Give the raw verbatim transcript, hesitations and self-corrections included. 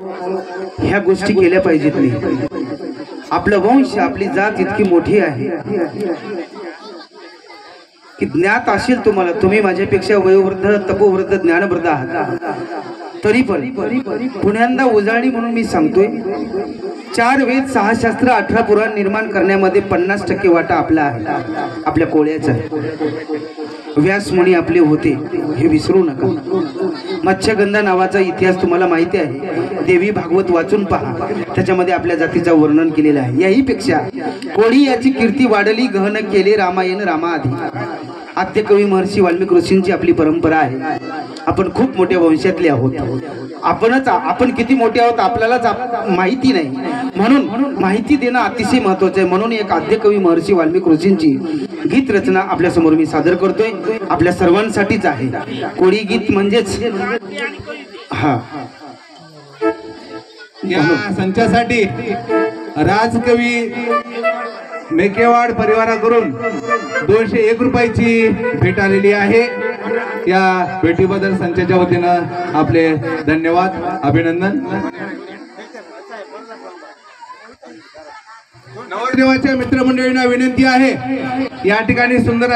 ह्या गोष्टी केल्या पाहिजेत नाही। आपलं वंश आपली जात इतकी मोठी आहे की ज्ञात असेल तुम्हाला, तुम्ही माझ्यापेक्षा वयोवृद्ध तपोवृद्ध ज्ञानवृद्ध आहात, तरी पण पुण्यांदा उजाळणी म्हणून मी सांगतोय, चार वेद सहा शास्त्र अठरा पुराण निर्माण करण्यामध्ये पन्नास टक्के वाटा आपला आहे, आपल्या कोळ्याचा। व्यास मुनी आपले होते हे विसरू नका। मत्स्यगंधा नावाचा इतिहास तुम्हाला माहिती आहे, देवी भागवत वाचून पहा, त्याच्यामध्ये आपल्या जातीचं वर्णन केलेलं आहे। याही पेक्षा कोळी याची कीर्ती वाढली, गहन केले रामायण रामाआधी। आद्य कवी महर्षी वाल्मिकी ऋषींची आपली परंपरा आहे। आपण खूप मोठ्या वंशातले आहोत, आपणच आपण किती मोठे आहोत आपल्यालाच माहिती नाही, म्हणून माहिती देणं अतिशय महत्वाचं आहे। म्हणून एक आद्य कवी महर्षी वाल्मिकी ऋषींची गीत रचना आपल्या समोर मी सादर करतोय, आपल्या सर्वांसाठीच आहे। कोळी गीत म्हणजेच हा या संचासाठी राजकवी मेकेवाड परिवाराकडून दोनशे एक रुपयाची भेट आलेली आहे। या भेटीबद्दल संचाच्या वतीनं आपले धन्यवाद, अभिनंदन। नवरदेवाच्या मित्रमंडळींना विनंती आहे, या ठिकाणी सुंदर